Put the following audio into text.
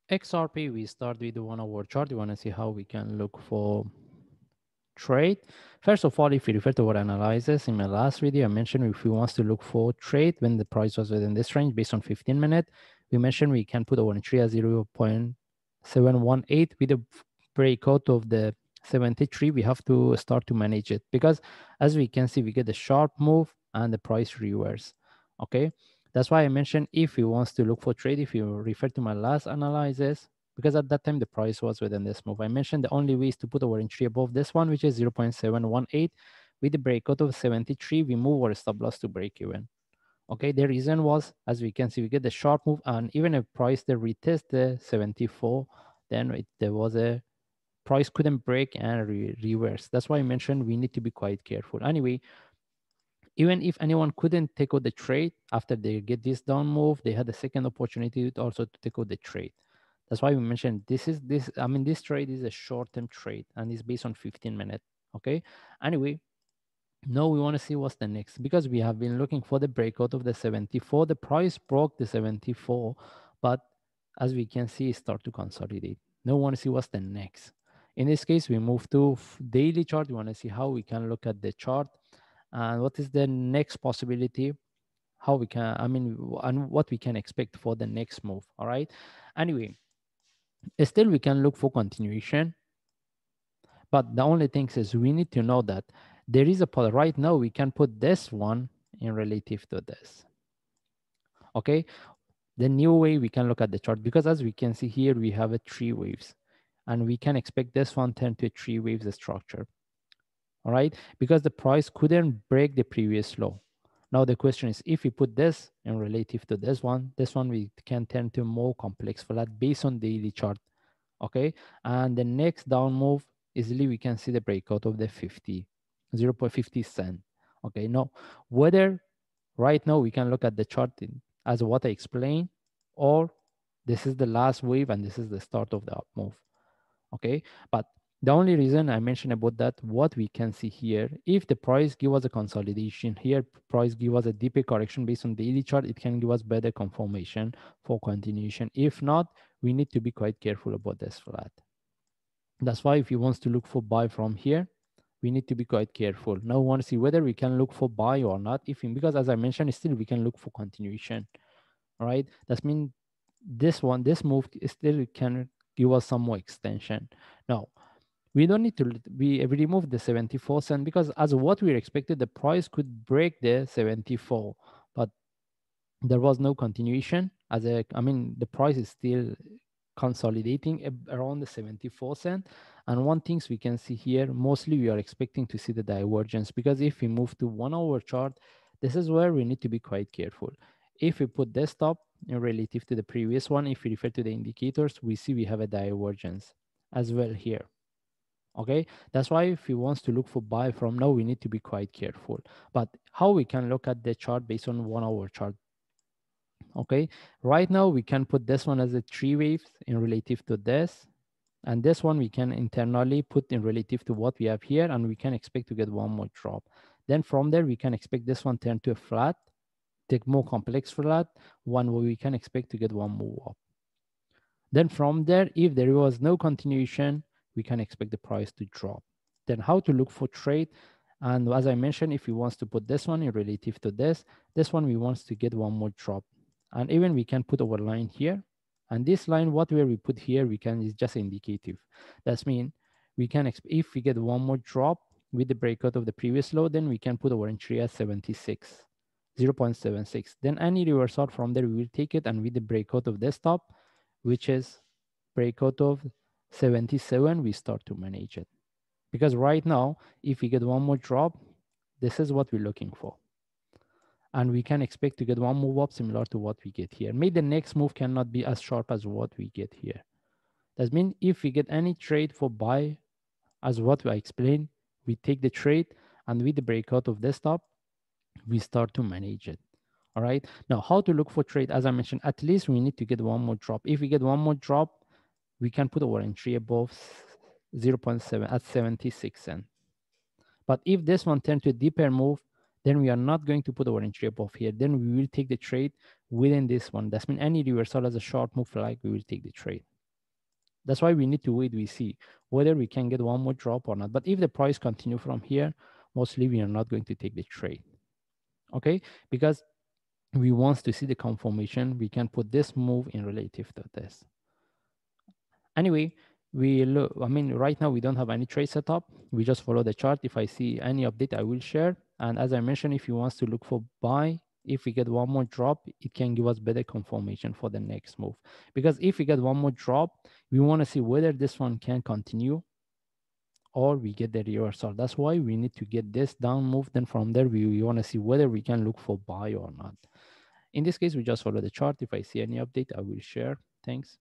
XRP, we start with the 1 hour chart. You want to see how we can look for trade. First of all, if you refer to our analysis in my last video, I mentioned if we want to look for trade when the price was within this range based on 15 minute, we mentioned we can put our entry at 0.718 with a breakout of the 73. We have to start to manage it because as we can see, we get a sharp move and the price reverse. Okay. That's why I mentioned if you wants to look for trade, if you refer to my last analysis, because at that time the price was within this move. I mentioned the only way is to put our entry above this one, which is 0.718. With the breakout of 73, we move our stop loss to break even. Okay, the reason was, as we can see, we get the sharp move, and even if price the retest the 74, then there was a price couldn't break and reverse. That's why I mentioned we need to be quite careful. Anyway, even if anyone couldn't take out the trade after they get this down move, they had a second opportunity to also to take out the trade. That's why we mentioned this trade is a short-term trade and it's based on 15 minutes. Okay. Anyway, now we want to see what's the next because we have been looking for the breakout of the 74. The price broke the 74, but as we can see, it start to consolidate. Now we want to see what's the next. In this case, we move to daily chart. We want to see how we can look at the chart and what is the next possibility, how we can, and what we can expect for the next move. All right. Anyway, still we can look for continuation, but the only thing is we need to know that there is a part right now we can put this one in relative to this. Okay, the new way we can look at the chart, because as we can see here we have a three waves and we can expect this one turn to a three waves structure. All right, because the price couldn't break the previous low. Now the question is, if we put this in relative to this one we can turn to more complex flat based on daily chart. Okay, and the next down move, easily we can see the breakout of the 0.50 cent. Okay, now whether right now we can look at the chart as what I explained, or this is the last wave and this is the start of the up move. Okay, but the only reason I mentioned about that, what we can see here, if the price give us a consolidation here, price give us a deeper correction based on the daily chart, it can give us better confirmation for continuation. If not, we need to be quite careful about this flat. That's why if you want to look for buy from here, we need to be quite careful. Now we want to see whether we can look for buy or not. Because as I mentioned, still we can look for continuation. All right, that means this move still can give us some more extension. Now we don't need to, we remove the 74 cent because as what we expected, the price could break the 74, but there was no continuation. The price is still consolidating around the 74 cent. And one things we can see here, mostly we are expecting to see the divergence, because if we move to 1 hour chart, this is where we need to be quite careful. If we put this stop in relative to the previous one, if we refer to the indicators, we see we have a divergence as well here. Okay, that's why if we want to look for buy from now, we need to be quite careful. But how we can look at the chart based on 1 hour chart? Okay, right now we can put this one as a three waves in relative to this, and this one we can internally put in relative to what we have here, and we can expect to get one more drop. Then from there we can expect this one turn to a flat, take more complex flat, one where we can expect to get one move up. Then from there, if there was no continuation, we can expect the price to drop. Then how to look for trade? And as I mentioned, if we want to put this one in relative to this one we want to get one more drop. And even we can put our line here. And this line, where we put here, we can is just indicative. That's mean we can, if we get one more drop with the breakout of the previous low, then we can put our entry at 76, 0.76. Then any reversal from there, we will take it. And with the breakout of this top, which is breakout of 77, we start to manage it. Because right now, if we get one more drop, this is what we're looking for. And we can expect to get one move up similar to what we get here. Maybe the next move cannot be as sharp as what we get here. That means if we get any trade for buy, as what I explained, we take the trade, and with the breakout of this top, we start to manage it. All right. Now, how to look for trade? As I mentioned, at least we need to get one more drop. If we get one more drop, we can put our entry above 0.7 at 76 cents. But if this one turns to a deeper move, then we are not going to put our entry above here. Then we will take the trade within this one. That means any reversal as a short move like we will take the trade. That's why we need to wait. We see whether we can get one more drop or not. But if the price continue from here, mostly we are not going to take the trade. Okay, because we want to see the confirmation. We can put this move in relative to this. Anyway, we look, I mean, right now we don't have any trade setup. We just follow the chart. If I see any update, I will share. And as I mentioned, if you want to look for buy, if we get one more drop, it can give us better confirmation for the next move. Because if we get one more drop, we want to see whether this one can continue or we get the reversal. That's why we need to get this down move. Then from there, we want to see whether we can look for buy or not. In this case, we just follow the chart. If I see any update, I will share. Thanks.